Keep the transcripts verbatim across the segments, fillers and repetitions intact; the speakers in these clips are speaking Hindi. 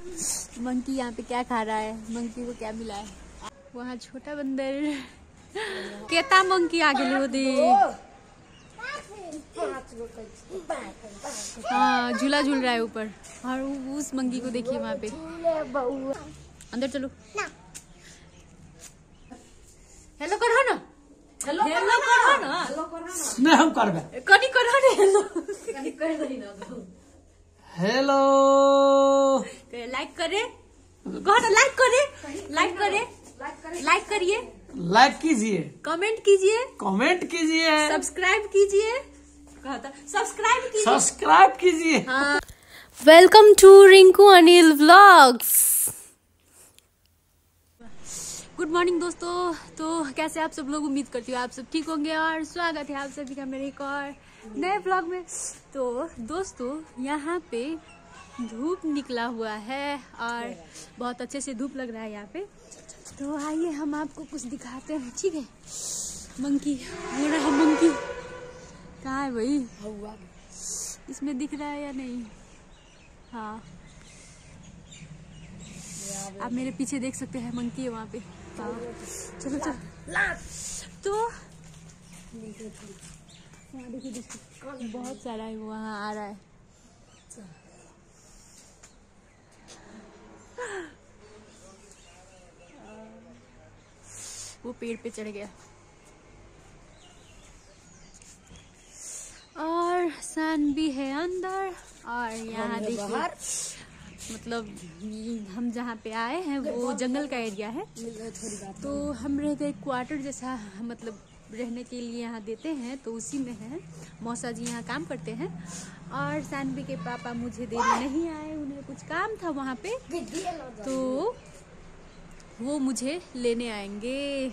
मंकी यहाँ पे क्या खा रहा है, मंकी को क्या मिला है। वहाँ छोटा बंदर केता मंकी आ गए दे। हाँ झूला झूल रहा है ऊपर। और उस मंकी को देखिए वहाँ पे। अंदर चलो। हेलो करो ना, हेलो हेलो करो ना, नहीं हम करबे कनी करो ना, हेलो कनी कर दही ना। हेलो लाइक करे, कहो ना लाइक करे, लाइक करे, लाइक करिए, लाइक कीजिए, कमेंट कीजिए, कमेंट कीजिए, सब्सक्राइब कीजिए, कहा था सब्सक्राइब कीजिए, सब्सक्राइब कीजिए। हाँ। Welcome to Rinku Anil vlogs. Good morning दोस्तों। तो कैसे आप सब लोग, उम्मीद करती हूँ आप सब ठीक होंगे और स्वागत है आप सभी का मेरे एक और नए व्लॉग में। तो दोस्तों यहाँ पे धूप निकला हुआ है और बहुत अच्छे से धूप लग रहा है यहाँ पे। तो आइए हम आपको कुछ दिखाते हैं, ठीक है। मंकी हो रहा है, मंकी कहाँ है भाई, इसमें दिख रहा है या नहीं? हाँ आप मेरे पीछे देख सकते हैं, मंकी है वहाँ पे। हाँ चलो चलो। तो वहाँ देखिए देखिए बहुत सारा है, वहाँ आ रहा है। वो पेड़ पे चढ़ गया और सन भी है अंदर। और यहाँ देखिए मतलब हम जहाँ पे आए हैं वो जंगल का एरिया है। तो हम रह गए क्वार्टर जैसा, मतलब रहने के लिए यहाँ देते हैं, तो उसी में है। मौसा जी यहाँ काम करते हैं और सानवी के पापा मुझे देने नहीं आए, उन्हें कुछ काम था वहाँ पे, तो वो मुझे लेने आएंगे।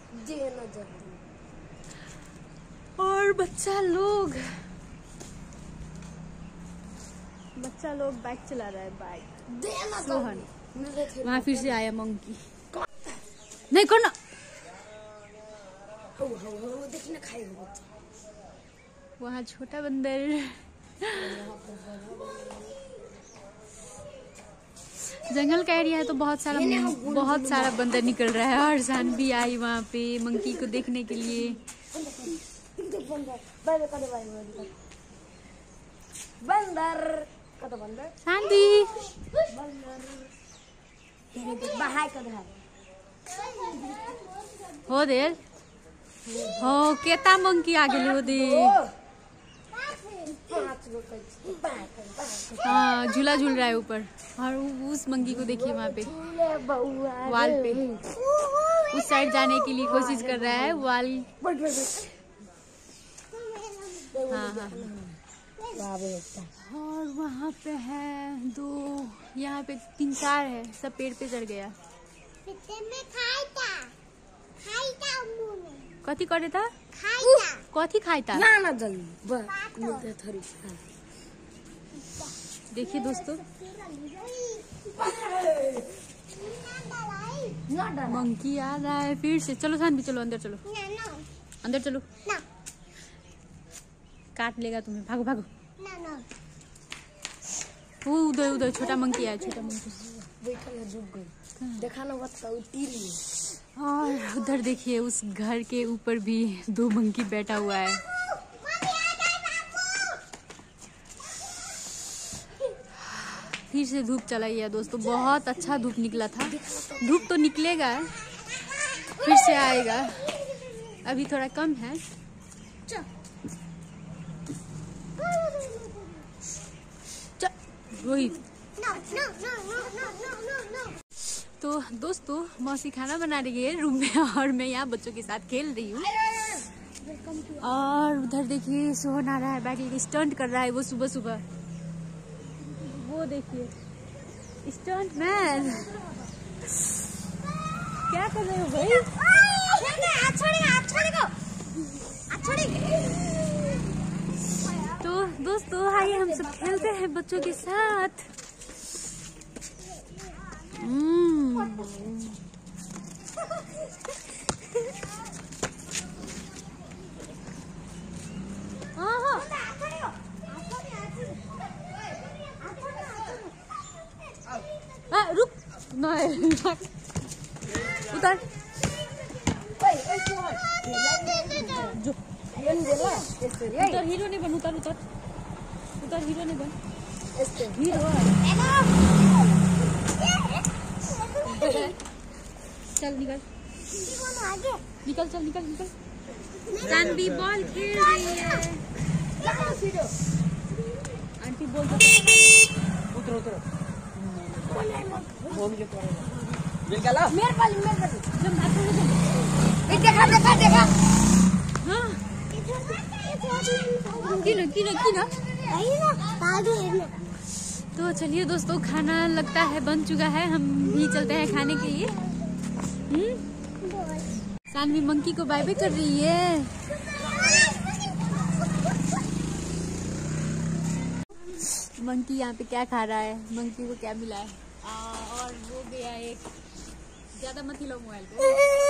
और बच्चा लोग बच्चा लोग बाइक चला रहा है, बाइक सोहन। वहाँ फिर से आया मंकी, नहीं करना। वहाँ छोटा बंदर जंगल का एरिया है तो बहुत सारा बहुत सारा बंदर निकल रहा है। और जान भी आई वहाँ पे मंकी को देखने के लिए। बंदर शांति हो दे हो केता मंकी आ गए हो दे। हाँ झूला झूल रहा है ऊपर। और उस मंकी को देखिए वहाँ पे वाल पे, उस साइड जाने के लिए कोशिश कर रहा है वाल। हाँ हाँ और वहाँ पे है दो, यहाँ पे तीन चार है, सब पेड़ पे चढ़ गया। कथी करे था, कथी खाई था। देखिए दोस्तों मंकी आ रहा है फिर से। चलो शान भी चलो, अंदर चलो, अंदर चलो, काट लेगा तुम्हें, भागो भागो। वो उधर उधर छोटा मंकी है, छोटा मंकी देखा ना और उधर देखिए उस घर के ऊपर भी दो मंकी बैठा हुआ है। फिर से धूप चला गया दोस्तों, बहुत अच्छा धूप निकला था। धूप तो निकलेगा, फिर से आएगा, अभी थोड़ा कम है। वही तो दोस्तों मौसी खाना बना रही है रूम में और मैं यहाँ बच्चों के साथ खेल रही हूँ। और उधर देखिए सोहन आ रहा है, बैठ स्टंट कर रहा है वो सुबह सुबह। वो देखिए स्टंट मैन, क्या कर रहे हो भाई। तो दोस्तों आइए हम सब खेलते हैं बच्चों के साथ। आ, रुक नहीं उतर जो उतर हीरो नहीं बन उतर उतर उतर हीरो नहीं बन हीरो चल निकल निकल चल निकल निकल सानवी बॉल खेल रही है आंटी बोल उतरो उतरो मेरे पाली मेरे पाली जम हाथ में जम देखा देखा देखा हाँ किनो किनो किनो तो चलिए दोस्तों खाना लगता है बन चुका है हम भी चलते हैं खाने के लिए। सानवी मंकी को बाय बाय कर रही है। मंकी यहाँ पे क्या खा रहा है मंकी को क्या मिला है आ, और वो गया एक ज्यादा मत हिलाओ मोबाइल को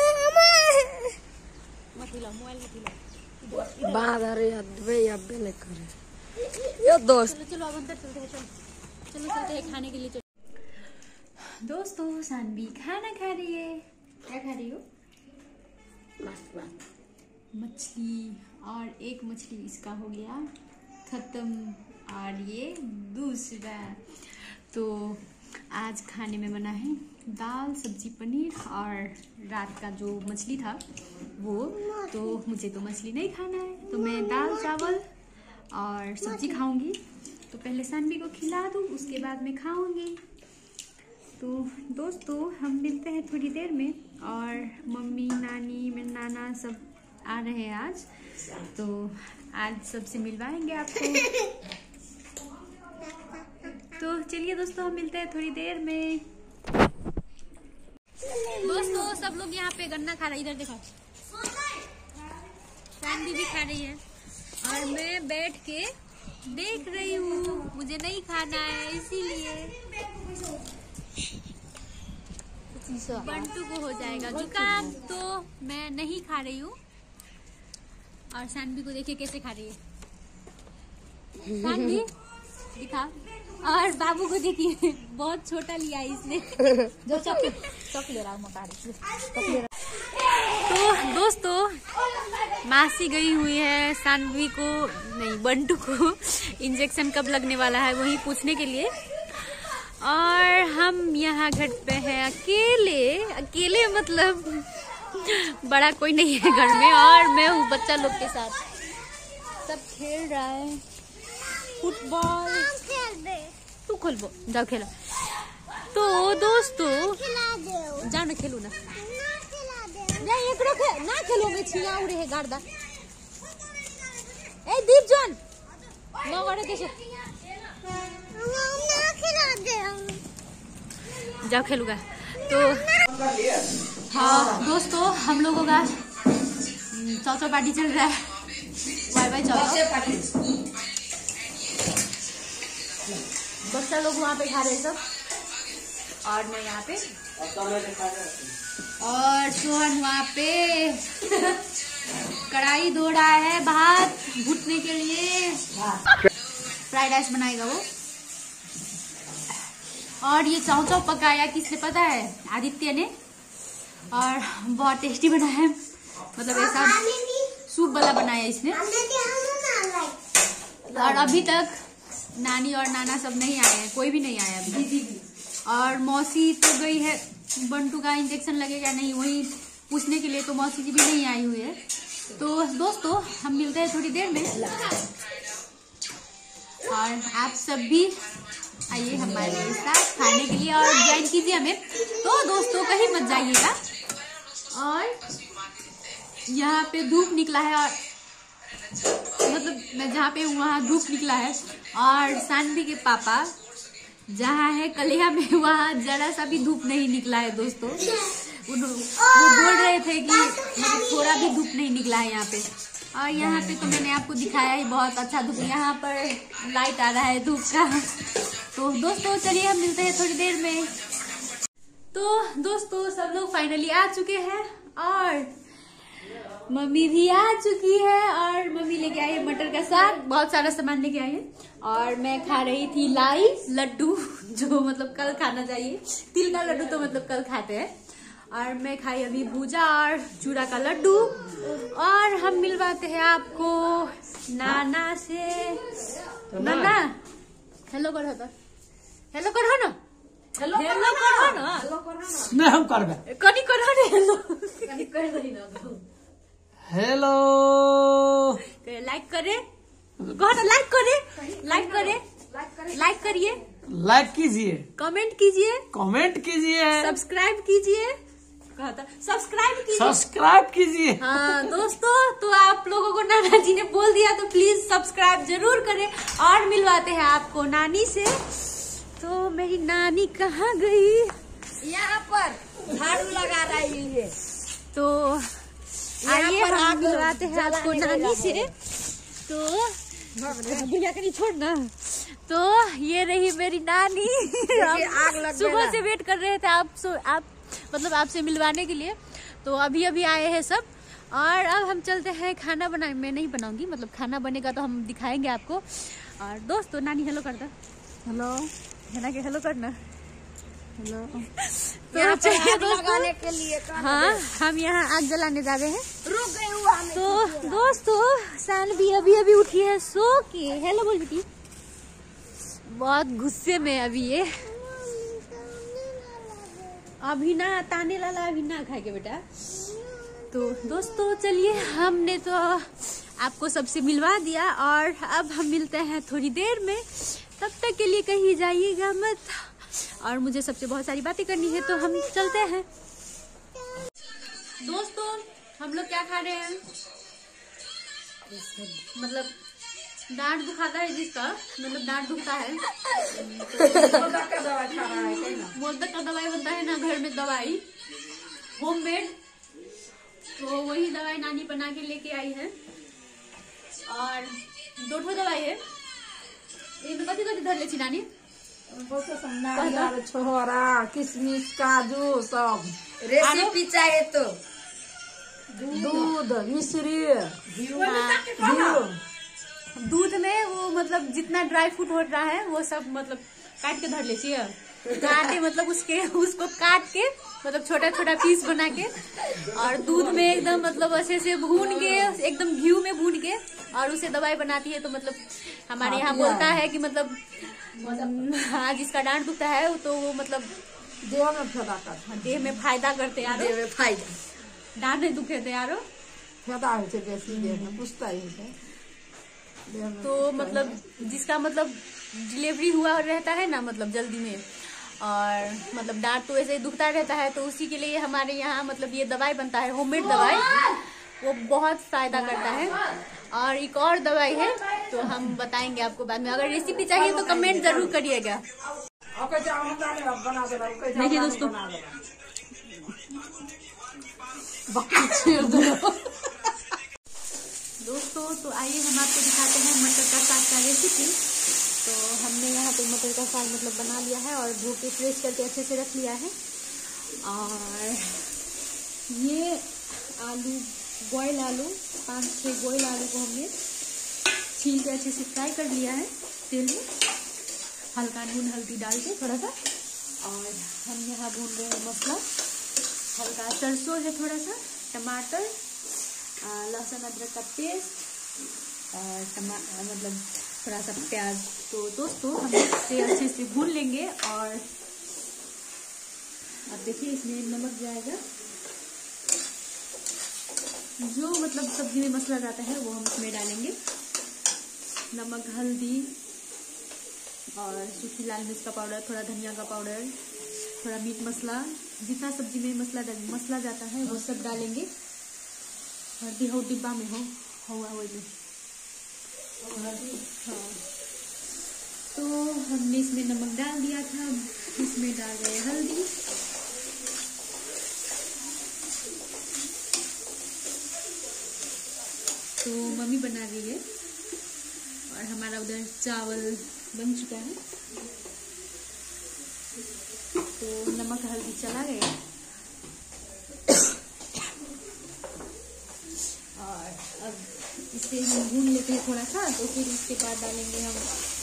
मत हिलाओ मोबाइल मत हिलाओ बाहर अबे अबे नहीं करे यो दोस्त चलो चलो अब अंदर चलते हैं चलो चलो चलते हैं खाने के लिए चलो। दोस्तों सानवी खाना खा रही है क्या खा रही हो मछली और एक मछली इसका हो गया खत्म और ये दूसरा। तो आज खाने में बना है दाल सब्जी पनीर और रात का जो मछली था वो तो मुझे तो मछली नहीं खाना है तो मैं दाल चावल और सब्जी खाऊंगी। तो पहले सानवी को खिला दूँ उसके बाद मैं खाऊंगी। तो दोस्तों हम मिलते हैं थोड़ी देर में और मम्मी नानी मेरे नाना सब आ रहे हैं आज तो आज सबसे मिलवाएंगे आपको। तो चलिए दोस्तों हम मिलते हैं थोड़ी देर में। दोस्तों सब लोग यहाँ पे गन्ना खा रहे इधर देखो सानवी भी खा रही है और मैं बैठ के देख रही हूँ मुझे नहीं खाना है इसीलिए बंटू को हो जाएगा जुकाम तो मैं नहीं खा रही हूँ। और सानवी को देखिए कैसे खा रही है सानवी दिखा और बाबू को देखिए बहुत छोटा लिया है इसने जो चॉकलेट चॉकलेट रहा मोटा तो दोस्तों मासी गई हुई है सानवी को नहीं बंटू को इंजेक्शन कब लगने वाला है वही पूछने के लिए। और हम यहाँ घर पे हैं अकेले अकेले मतलब बड़ा कोई नहीं है घर में और मैं हूँ बच्चा लोग के साथ सब खेल रहा है फुटबॉल तू खोल बो जाओ खेलो। तो दोस्तों जाओ ना खेलो ना ना एकरो खे ना खेलो में छिया उड़े है गार्दा ए दीप जॉन नो गड़े कैसे जाओ खेलूंगा। तो हाँ दोस्तों हम लोगों का चौचौ पार्टी चल रहा है बाय बाय चौचौ बच्चा लोग वहाँ पे खा रहे सब और मैं यहाँ पे और सोहन वहाँ पे कढ़ाई धो रहा है भात भुटने के लिए फ्राइड राइस बनाएगा वो। और ये चाव चाव पकाया किसने पता है आदित्य ने और बहुत टेस्टी बना है मतलब ऐसा सूप वाला बनाया इसने। और अभी तक नानी और नाना सब नहीं आए हैं कोई भी नहीं आया अभी। और मौसी तो गई है बंटू का इंजेक्शन लगेगा नहीं वही पूछने के लिए तो मौसी जी भी नहीं आई हुई है। तो दोस्तों हम मिलते हैं थोड़ी देर में और आप सब भी आइए हमारे साथ खाने के लिए और ज्वाइन कीजिए हमें। तो दोस्तों कहीं मत जाइएगा। और यहाँ पे धूप निकला है और मतलब मैं जहाँ पे हूँ वहाँ धूप निकला है और सानवी के पापा जहाँ है कलिया में वहाँ जरा सा भी धूप नहीं निकला है दोस्तों। वो बोल रहे थे कि मतलब थोड़ा भी धूप नहीं निकला है यहाँ पे। और यहाँ पे तो मैंने आपको दिखाया ही बहुत अच्छा धूप यहाँ पर लाइट आ रहा है धूप का। तो दोस्तों चलिए हम मिलते हैं थोड़ी देर में। तो दोस्तों सब लोग फाइनली आ चुके हैं और मम्मी भी आ चुकी है और मम्मी लेके आई है मटर का साग, बहुत सारा सामान लेके आई है। और मैं खा रही थी लाई लड्डू, जो मतलब कल खाना चाहिए, तिल का लड्डू तो मतलब कल खाते हैं। और मैं खाई अभी भूजा और चूड़ा का लड्डू। और हम मिलवाते हैं आपको नाना से। नाना हेलो करो तो, हेलो करो ना, हेलो हेलो करो ना, नहीं हम करबे कनी करो ना, हेलो कनी कर दही ना, हेलो लाइक करे, कहो ना लाइक करे, लाइक करे, लाइक करिए, लाइक कीजिए, कमेंट कीजिए, कमेंट कीजिए, सब्सक्राइब कीजिए, कहा था सब्सक्राइब कीजिए, सब्सक्राइब कीजिए। हाँ दोस्तों, तो आप लोगों को नाना जी ने बोल दिया तो प्लीज सब्सक्राइब जरूर करें। और मिलवाते हैं आपको नानी से। तो मेरी नानी कहाँ गई? यहाँ पर झाड़ू लगा रही है। तो आइए हम मिलवाते हैं आपको नानी से। तो भैया कहीं छोड़ ना। तो ये रही मेरी नानी। आग लग सुबह से वेट कर रहे थे आप सु, आप मतलब आपसे मिलवाने के लिए। तो अभी अभी आए हैं सब। और अब हम चलते हैं खाना बनाए। मैं नहीं बनाऊंगी, मतलब खाना बनेगा तो हम दिखाएंगे आपको। और दोस्तों नानी हेलो करता, हेलो है के हेलो करना, हेलो। तो चलिए दोस्तों के लिए हाँ हम यहाँ आग जलाने जा रहे हैं। रुक गई हुआ। तो दोस्तों सान भी अभी अभी उठी है सो के। हेलो बोल बेटी, बहुत गुस्से में अभी ये। अभी ना ताने लाला, अभी ना खाएंगे बेटा। तो दोस्तों चलिए, हमने तो आपको सबसे मिलवा दिया और अब हम मिलते हैं थोड़ी देर में। तब तक के लिए कहीं जाइएगा मत। और मुझे सबसे बहुत सारी बातें करनी है, तो हम चलते हैं। दोस्तों हम लोग क्या खा रहे हैं? मतलब डांट दुखाता है जिसका, मतलब डांट दुखता है, मोदक का दवाई खा रहा है ना। मोदक का दवाई बनता है ना घर में, दवाई होममेड। तो वही दवाई नानी बना के लेके आई है। और दो ठो दवाई है। इनमें कथी कथी धर ले छी नानी? नारियल, छोहरा, किशमिश, काजू सब। रेसिपी चाहिए तो दूध, मिश्री, घी। दूध में वो मतलब जितना ड्राई फ्रूट हो रहा है वो सब मतलब काट के धर ले चाहिए। काट के मतलब उसके उसको काट के मतलब छोटा छोटा पीस बना के, और दूध में एकदम मतलब अच्छे से भून के, एकदम घी में भून के, और उसे दवाई बनाती है। तो मतलब हमारे यहाँ बोलता है कि मतलब हाँ जिसका डांट दुखता है तो वो मतलब देह में फायदा कर, देह में फायदा करते यार, देह में फायदा, डांट नहीं दुखे थे यारो, फायदा हो बेसी देह में पूछता ही है। तो मतलब जिसका मतलब डिलीवरी हुआ रहता है ना, मतलब जल्दी में, और मतलब डांट तो ऐसे ही दुखता रहता है, तो उसी के लिए हमारे यहाँ मतलब ये दवाई बनता है, होममेड दवाई। वो बहुत फायदा करता है। और एक और दवाई है तो हम बताएंगे आपको बाद में। अगर रेसिपी चाहिए तो कमेंट जरूर करिएगा। देखिए दोस्तों दोस्तों तो आइए हम आपको दिखाते हैं मटर का साग का रेसिपी। तो हमने यहाँ पे मटर का साग मतलब बना लिया है और धो के फ्रेश करके अच्छे से रख लिया है। और ये आलू, बॉयल आलू, पाँच छः बॉयल आलू को हमने छील के अच्छे से फ्राई कर लिया है तेल में, हल्का नून हल्दी डाल के थोड़ा सा। और हम यहाँ भून रहे हैं मसाला, हल्का सरसों है, थोड़ा सा टमाटर, लहसुन अदरक का पेस्ट और टमा मतलब थोड़ा सा प्याज। तो दोस्तों हम इसे अच्छे से भून लेंगे। और अब देखिए इसमें नमक जाएगा, जो मतलब सब्जी में मसाला जाता है वो हम इसमें डालेंगे। नमक, हल्दी और सूखी लाल मिर्च का पाउडर, थोड़ा धनिया का पाउडर, थोड़ा मीट मसाला, जितना सब्जी में मसाला मसाला जाता है वो सब डालेंगे। हल्दी हो डिब्बा में हो हुआ हो में हाँ। तो हमने इसमें नमक डाल दिया था, इसमें डाल रहे हल्दी, तो मम्मी बना रही है। और हमारा उधर चावल बन चुका है। तो नमक हल्दी चला गया। इसे हम भून लेते हैं थोड़ा सा, तो फिर उसके बाद डालेंगे हम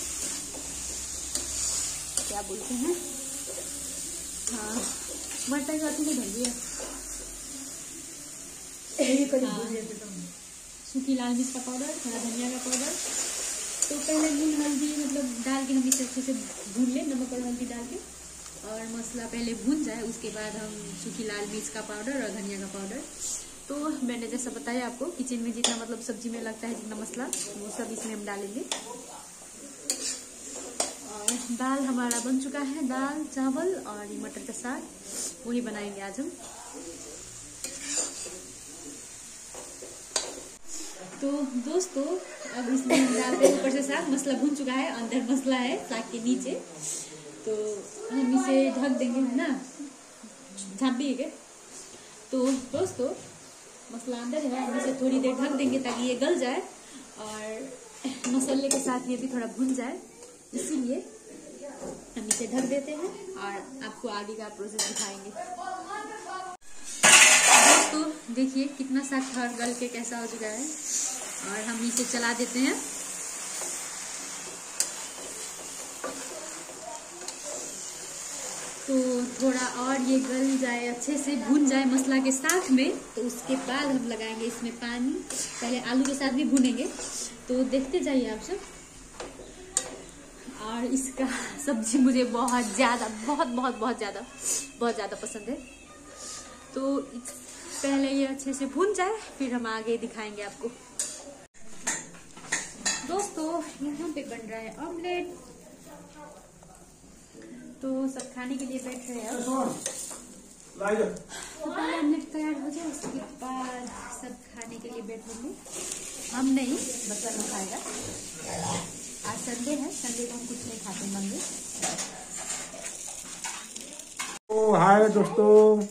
क्या बोलते हैं, हाँ मटर का तो धनिया, सूखी लाल मिर्च का पाउडर, थोड़ा धनिया का पाउडर। तो पहले नून हल्दी मतलब डाल के हम इसे अच्छे से भून लें, नमक और हल्दी डाल के, और मसाला पहले भून जाए, उसके बाद हम सूखी लाल मिर्च का पाउडर और धनिया का पाउडर। तो मैंने जैसा बताया आपको, किचन में जितना मतलब सब्जी में लगता है जितना मसाला, वो सब इसमें हम डालेंगे। और दाल हमारा बन चुका है, दाल चावल और ये मटर का साग, वही बनाएंगे आज हम। तो दोस्तों अब इसमें हम डालते हैं ऊपर से साग, मसाला भून चुका है, अंदर मसाला है साग के नीचे, तो हम इसे ढक देंगे ना, झाँप दिए। तो दोस्तों मसाला अंदर है, हम इसे थोड़ी देर ढक देंगे ताकि ये गल जाए और मसाले के साथ ये भी थोड़ा भून जाए, इसीलिए हम इसे ढक देते हैं और आपको आगे का प्रोसेस दिखाएंगे। दोस्तों देखिए कितना साग और गल के कैसा हो चुका है, और हम इसे चला देते हैं। तो थोड़ा और ये गल जाए, अच्छे से भून जाए मसाला के साथ में, तो उसके बाद हम लगाएंगे इसमें पानी। पहले आलू के साथ भी भूनेंगे, तो देखते जाइए आप सब। और इसका सब्जी मुझे बहुत ज़्यादा बहुत बहुत बहुत ज़्यादा बहुत ज़्यादा पसंद है। तो पहले ये अच्छे से भून जाए, फिर हम आगे दिखाएंगे आपको। दोस्तों यहाँ पे बन रहा है ऑमलेट, तो सब खाने के लिए बैठ रहे हैं। तो पहले ऑमलेट तैयार हो जाए, उसके बाद सब खाने के लिए बैठेंगे। हम नहीं, बच्चा लोग खाएगा। आज संडे है, संडे को हम कुछ नहीं खाते मंगे। तो हाय दोस्तों।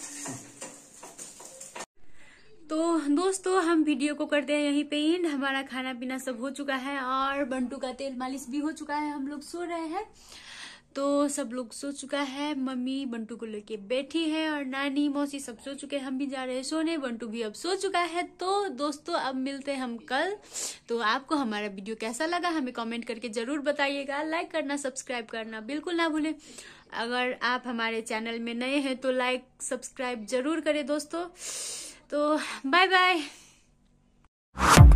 तो दोस्तों हम वीडियो को करते हैं यहीं पे एंड। हमारा खाना पीना सब हो चुका है और बंटू का तेल मालिश भी हो चुका है। हम लोग सो रहे हैं, तो सब लोग सो चुका है। मम्मी बंटू को लेके बैठी है और नानी मौसी सब सो चुके हैं। हम भी जा रहे हैं सोने, बंटू भी अब सो चुका है। तो दोस्तों अब मिलते हैं हम कल। तो आपको हमारा वीडियो कैसा लगा हमें कमेंट करके जरूर बताइएगा। लाइक करना, सब्सक्राइब करना बिल्कुल ना भूलें। अगर आप हमारे चैनल में नए हैं तो लाइक सब्सक्राइब जरूर करें दोस्तों। तो बाय बाय।